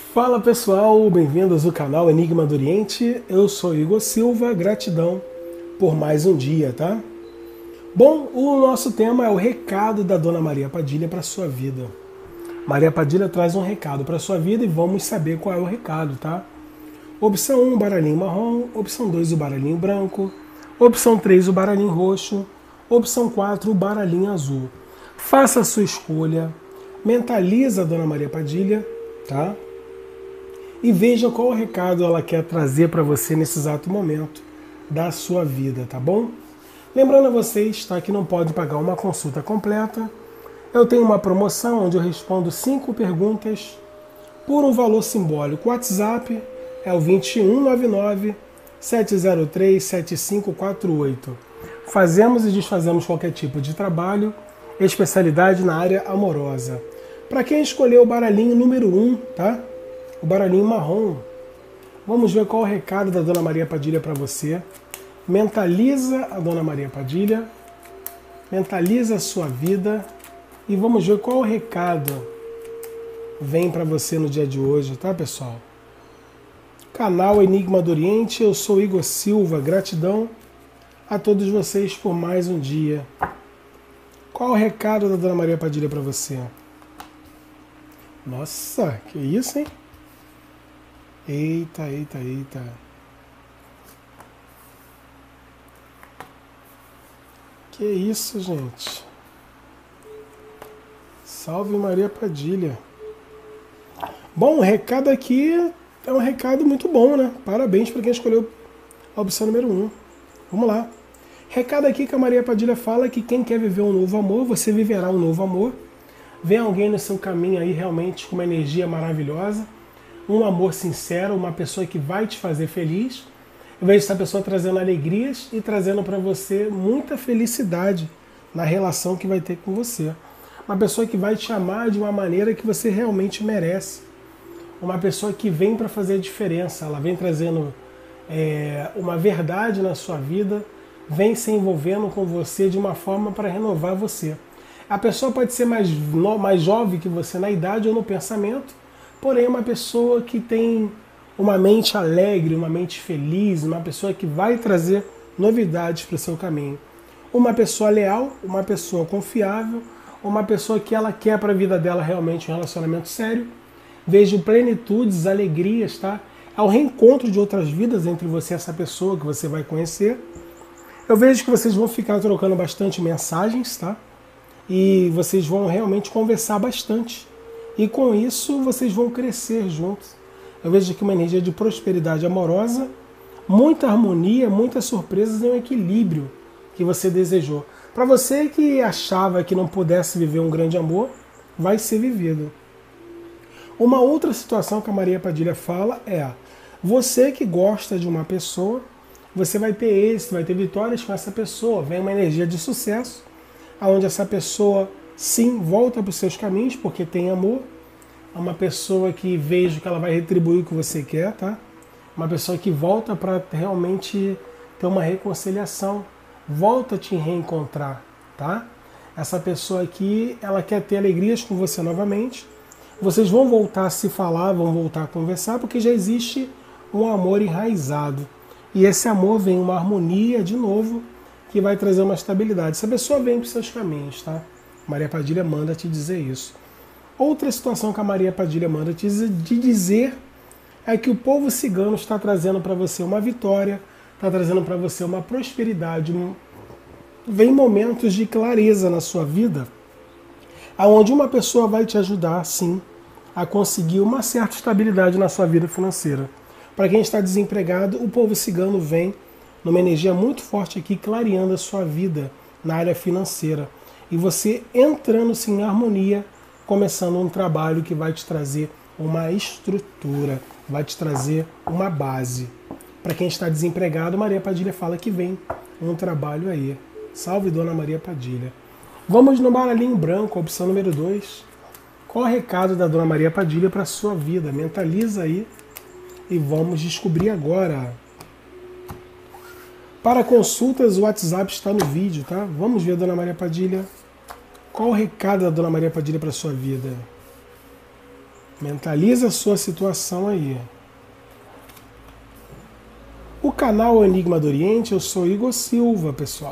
Fala pessoal, bem-vindos ao canal Enigma do Oriente. Eu sou Igor Silva, gratidão por mais um dia, tá? Bom, o nosso tema é o recado da Dona Maria Padilha para sua vida. Maria Padilha traz um recado para sua vida e vamos saber qual é o recado, tá? Opção 1, o baralhinho marrom. Opção 2, o baralhinho branco. Opção 3, o baralhinho roxo. Opção 4, o baralhinho azul. Faça a sua escolha, mentaliza a Dona Maria Padilha, tá? E veja qual recado ela quer trazer para você nesse exato momento da sua vida, tá bom? Lembrando a vocês, tá, que não pode pagar uma consulta completa. Eu tenho uma promoção onde eu respondo 5 perguntas por um valor simbólico. O WhatsApp é o 2199 703 7548. Fazemos e desfazemos qualquer tipo de trabalho, especialidade na área amorosa. Para quem escolheu o baralhinho número 1, tá? O baralhinho marrom. Vamos ver qual é o recado da Dona Maria Padilha para você. Mentaliza a Dona Maria Padilha, mentaliza a sua vida e vamos ver qual o recado vem para você no dia de hoje, tá, pessoal? Canal Enigma do Oriente, eu sou Igor Silva, gratidão a todos vocês por mais um dia. Qual o recado da Dona Maria Padilha para você? Nossa, que isso, hein? Eita, eita, eita. Que isso, gente? Salve Maria Padilha. Bom, o recado aqui é um recado muito bom, né? Parabéns para quem escolheu a opção número 1. Vamos lá. Recado aqui que a Maria Padilha fala que quem quer viver um novo amor, você viverá um novo amor. Vem alguém no seu caminho aí realmente com uma energia maravilhosa. Um amor sincero, uma pessoa que vai te fazer feliz. Eu vejo essa pessoa trazendo alegrias e trazendo para você muita felicidade na relação que vai ter com você. Uma pessoa que vai te amar de uma maneira que você realmente merece. Uma pessoa que vem para fazer a diferença. Ela vem trazendo uma verdade na sua vida, vem se envolvendo com você de uma forma para renovar você. A pessoa pode ser mais jovem que você na idade ou no pensamento, porém é uma pessoa que tem uma mente alegre, uma mente feliz, uma pessoa que vai trazer novidades para o seu caminho. Uma pessoa leal, uma pessoa confiável, uma pessoa que ela quer para a vida dela realmente um relacionamento sério. Vejo plenitudes, alegrias, tá? É o reencontro de outras vidas entre você e essa pessoa que você vai conhecer. Eu vejo que vocês vão ficar trocando bastante mensagens, tá? E vocês vão realmente conversar bastante. E com isso vocês vão crescer juntos. Eu vejo aqui uma energia de prosperidade amorosa, muita harmonia, muitas surpresas e um equilíbrio que você desejou. Para você que achava que não pudesse viver um grande amor, vai ser vivido. Uma outra situação que a Maria Padilha fala é: você que gosta de uma pessoa, você vai ter êxito, vai ter vitórias com essa pessoa. Vem uma energia de sucesso, onde essa pessoa sim volta para os seus caminhos porque tem amor. É uma pessoa que vejo que ela vai retribuir o que você quer, tá? Uma pessoa que volta para realmente ter uma reconciliação, volta a te reencontrar, tá? Essa pessoa aqui, ela quer ter alegrias com você novamente. Vocês vão voltar a se falar, vão voltar a conversar, porque já existe um amor enraizado. E esse amor vem uma harmonia de novo, que vai trazer uma estabilidade. Essa pessoa vem para os seus caminhos, tá? Maria Padilha manda te dizer isso. Outra situação que a Maria Padilha manda te dizer é que o povo cigano está trazendo para você uma vitória, está trazendo para você uma prosperidade. Vem momentos de clareza na sua vida, onde uma pessoa vai te ajudar, sim, a conseguir uma certa estabilidade na sua vida financeira. Para quem está desempregado, o povo cigano vem numa energia muito forte aqui, clareando a sua vida na área financeira. E você entrando sim em harmonia, começando um trabalho que vai te trazer uma estrutura, vai te trazer uma base. Para quem está desempregado, Maria Padilha fala que vem um trabalho aí. Salve Dona Maria Padilha. Vamos no baralhinho branco, opção número 2. Qual é o recado da Dona Maria Padilha para a sua vida? Mentaliza aí e vamos descobrir agora. Para consultas, o WhatsApp está no vídeo, tá? Vamos ver, Dona Maria Padilha. Qual o recado da Dona Maria Padilha para a sua vida? Mentaliza a sua situação aí. O canal Enigma do Oriente, eu sou Igor Silva, pessoal.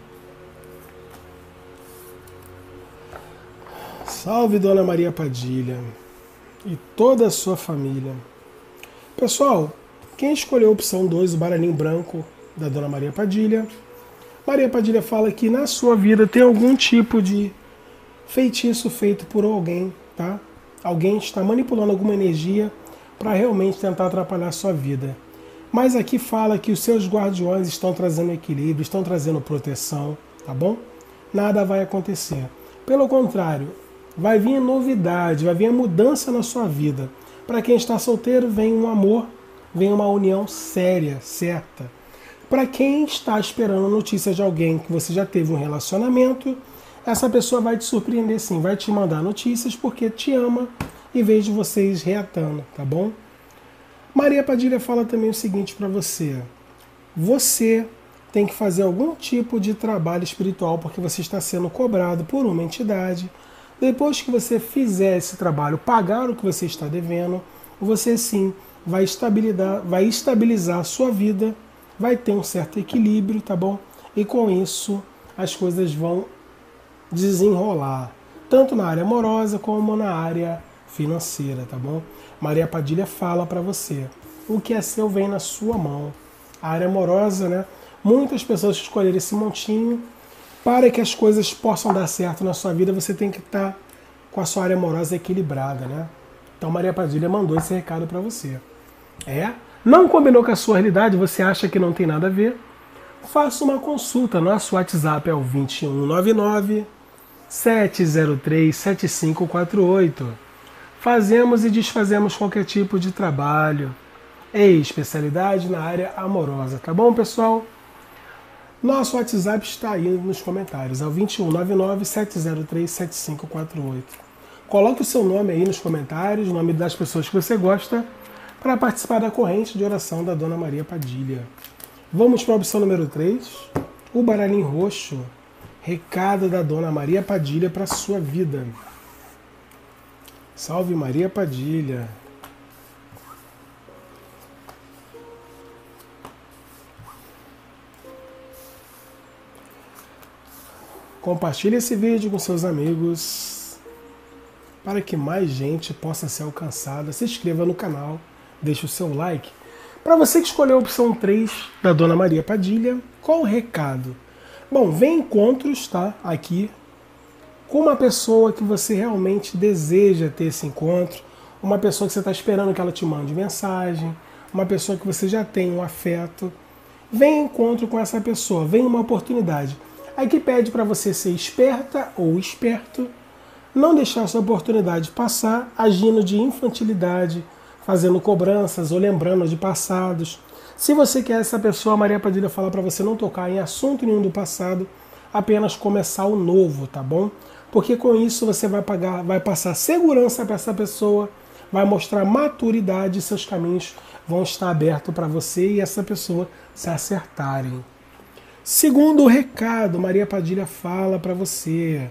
Salve Dona Maria Padilha e toda a sua família. Pessoal, quem escolheu a opção 2, o baralhinho branco da Dona Maria Padilha, Maria Padilha fala que na sua vida tem algum tipo de feitiço feito por alguém, tá? Alguém está manipulando alguma energia para realmente tentar atrapalhar a sua vida. Mas aqui fala que os seus guardiões estão trazendo equilíbrio, estão trazendo proteção, tá bom? Nada vai acontecer. Pelo contrário, vai vir novidade, vai vir a mudança na sua vida. Para quem está solteiro, vem um amor, vem uma união séria, certa. Para quem está esperando notícias de alguém que você já teve um relacionamento, essa pessoa vai te surpreender sim, vai te mandar notícias porque te ama e vejo vocês reatando, tá bom? Maria Padilha fala também o seguinte para você. Você tem que fazer algum tipo de trabalho espiritual porque você está sendo cobrado por uma entidade. Depois que você fizer esse trabalho, pagar o que você está devendo, você sim vai estabilizar a sua vida, vai ter um certo equilíbrio, tá bom? E com isso as coisas vão desenrolar, tanto na área amorosa como na área financeira, tá bom? Maria Padilha fala para você, o que é seu vem na sua mão. A área amorosa, né? Muitas pessoas escolheram esse montinho. Para que as coisas possam dar certo na sua vida, você tem que estar com a sua área amorosa equilibrada, né? Então Maria Padilha mandou esse recado para você. Não combinou com a sua realidade, você acha que não tem nada a ver? Faça uma consulta. Nosso WhatsApp é o 2199 703 7548. Fazemos e desfazemos qualquer tipo de trabalho e especialidade na área amorosa, tá bom, pessoal? Nosso WhatsApp está aí nos comentários, é o 2199 703 7548. Coloque o seu nome aí nos comentários, o nome das pessoas que você gosta, para participar da corrente de oração da Dona Maria Padilha. Vamos para a opção número 3, o baralhinho roxo, recado da Dona Maria Padilha para a sua vida. Salve Maria Padilha. Compartilhe esse vídeo com seus amigos para que mais gente possa ser alcançada. Se inscreva no canal, deixe o seu like. Para você que escolheu a opção 3 da Dona Maria Padilha, qual o recado? Bom, vem encontros, tá? Aqui, com uma pessoa que você realmente deseja ter esse encontro, uma pessoa que você está esperando que ela te mande mensagem, uma pessoa que você já tem um afeto. Vem encontro com essa pessoa, vem uma oportunidade. Aqui pede para você ser esperta ou esperto, não deixar essa oportunidade passar, agindo de infantilidade, fazendo cobranças ou lembrando de passados. Se você quer essa pessoa, a Maria Padilha fala para você não tocar em assunto nenhum do passado, apenas começar o novo, tá bom? Porque com isso você vai passar segurança para essa pessoa, vai mostrar maturidade e seus caminhos vão estar abertos para você e essa pessoa se acertarem. Segundo recado, Maria Padilha fala para você.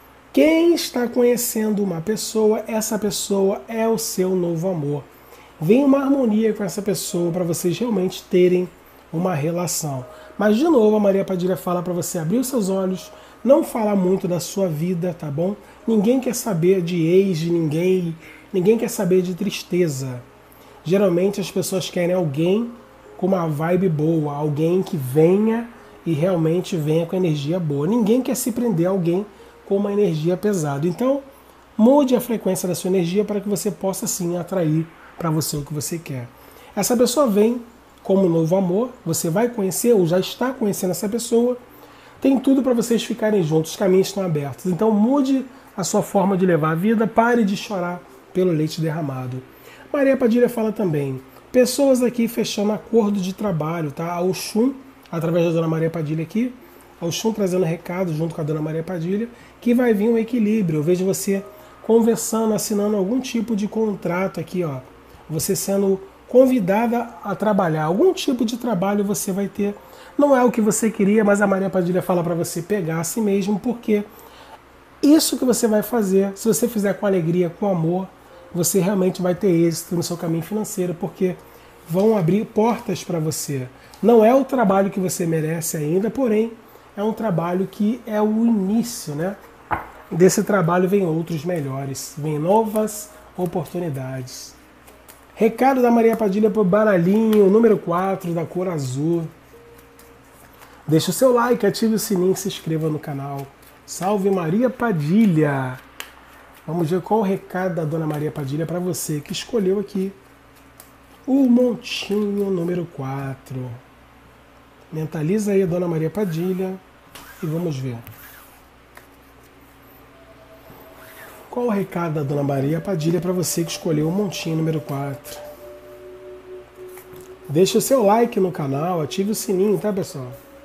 Quem está conhecendo uma pessoa, essa pessoa é o seu novo amor. Vem uma harmonia com essa pessoa para vocês realmente terem uma relação. Mas de novo, a Maria Padilha fala para você abrir os seus olhos, não falar muito da sua vida, tá bom? Ninguém quer saber de ex de ninguém, ninguém quer saber de tristeza. Geralmente as pessoas querem alguém com uma vibe boa, alguém que venha e realmente venha com energia boa. Ninguém quer se prender a alguém com uma energia pesada. Então, mude a frequência da sua energia para que você possa sim atrair para você o que você quer. Essa pessoa vem como novo amor, você vai conhecer ou já está conhecendo essa pessoa, tem tudo para vocês ficarem juntos, os caminhos estão abertos. Então mude a sua forma de levar a vida, pare de chorar pelo leite derramado. Maria Padilha fala também, pessoas aqui fechando acordo de trabalho, tá? A Oxum, através da Dona Maria Padilha aqui, a Oxum trazendo recado junto com a Dona Maria Padilha, que vai vir um equilíbrio. Eu vejo você conversando, assinando algum tipo de contrato aqui, ó. Você sendo convidada a trabalhar. Algum tipo de trabalho você vai ter. Não é o que você queria, mas a Maria Padilha fala para você pegar a si mesmo, porque isso que você vai fazer, se você fizer com alegria, com amor, você realmente vai ter êxito no seu caminho financeiro, porque vão abrir portas para você. Não é o trabalho que você merece ainda, porém é um trabalho que é o início, né? Desse trabalho vem outros melhores, vem novas oportunidades. Recado da Maria Padilha para o baralhinho número 4 da cor azul. Deixe o seu like, ative o sininho e se inscreva no canal. Salve Maria Padilha! Vamos ver qual o recado da Dona Maria Padilha para você que escolheu aqui o montinho número 4. Mentaliza aí a Dona Maria Padilha e vamos ver. Qual o recado da Dona Maria Padilha para você que escolheu o montinho número 4? Deixe o seu like no canal, ative o sininho, tá, pessoal?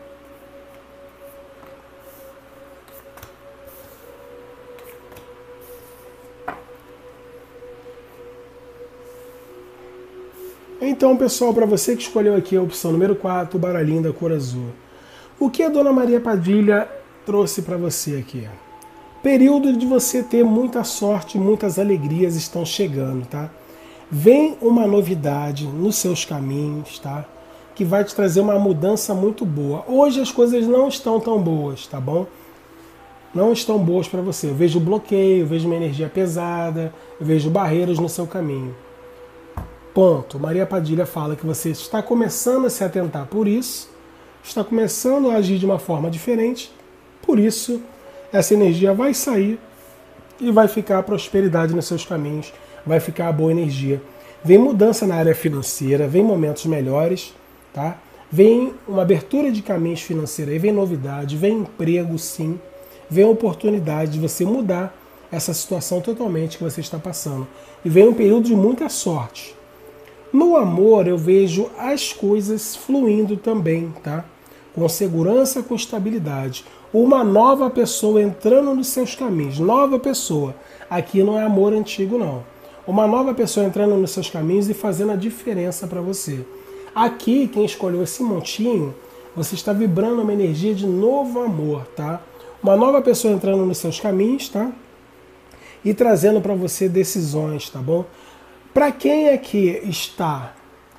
Então, pessoal, para você que escolheu aqui a opção número 4, o baralhinho da cor azul. O que a Dona Maria Padilha trouxe para você aqui? Período de você ter muita sorte, muitas alegrias estão chegando, tá? Vem uma novidade nos seus caminhos, tá? Que vai te trazer uma mudança muito boa. Hoje as coisas não estão tão boas, tá bom? Não estão boas para você. Eu vejo bloqueio, eu vejo uma energia pesada, eu vejo barreiras no seu caminho. Ponto. Maria Padilha fala que você está começando a se atentar por isso, está começando a agir de uma forma diferente, por isso essa energia vai sair e vai ficar a prosperidade nos seus caminhos, vai ficar a boa energia. Vem mudança na área financeira, vem momentos melhores, tá? Vem uma abertura de caminhos financeiros, vem novidade, vem emprego sim, vem oportunidade de você mudar essa situação totalmente que você está passando. E vem um período de muita sorte. No amor eu vejo as coisas fluindo também, tá? Com segurança, com estabilidade. Uma nova pessoa entrando nos seus caminhos. Nova pessoa. Aqui não é amor antigo, não. Uma nova pessoa entrando nos seus caminhos e fazendo a diferença para você. Aqui, quem escolheu esse montinho, você está vibrando uma energia de novo amor, tá? Uma nova pessoa entrando nos seus caminhos, tá? E trazendo para você decisões, tá bom? Para quem aqui está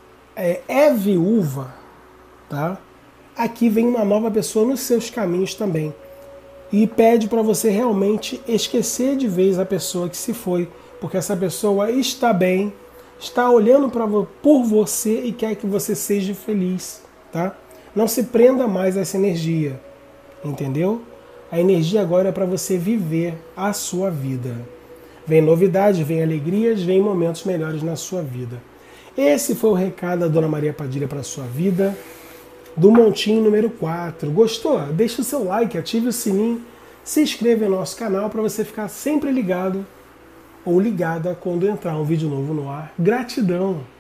viúva, tá? Aqui vem uma nova pessoa nos seus caminhos também. E pede para você realmente esquecer de vez a pessoa que se foi, porque essa pessoa está bem, está olhando por você e quer que você seja feliz, tá? Não se prenda mais a essa energia, entendeu? A energia agora é para você viver a sua vida. Vem novidades, vem alegrias, vem momentos melhores na sua vida. Esse foi o recado da Dona Maria Padilha para a sua vida, do montinho número 4. Gostou? Deixa o seu like, ative o sininho, se inscreva no nosso canal para você ficar sempre ligado ou ligada quando entrar um vídeo novo no ar. Gratidão!